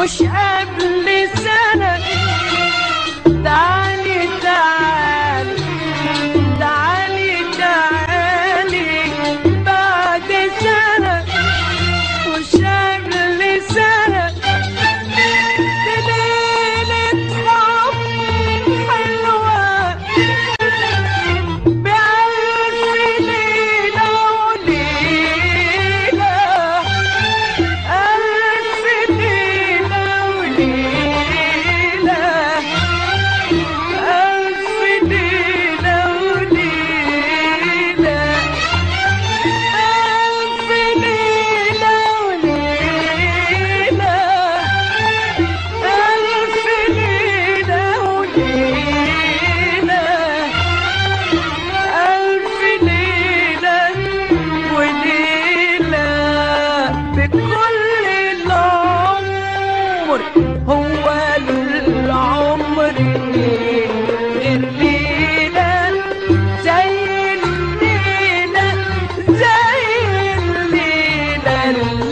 مش قبل سنة. تعالي تعالي تعالي تعالي بعد سنة، مش قبل سنة. دي ليلة حب حلوة بألف ليلة وليلة، ألف ليلة وليلة، ألف ليلة وليلة، ألف ليلة وليلة، ألف ليلة وليلة، ألف ليلة وليلة. بكل العمر هو العمر غير ليلة زي الليلة، زي الليلة